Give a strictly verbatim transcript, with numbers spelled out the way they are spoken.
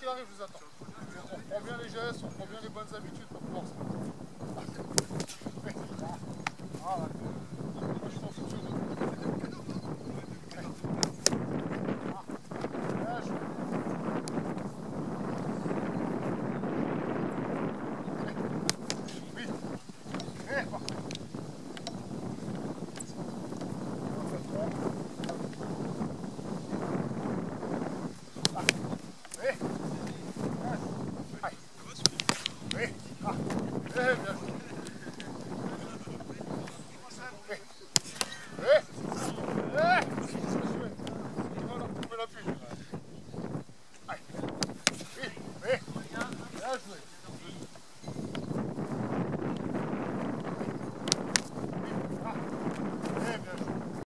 qu'il arrive, je vous attends. On reprend bien les gestes, on reprend bien les bonnes habitudes pour pouvoir se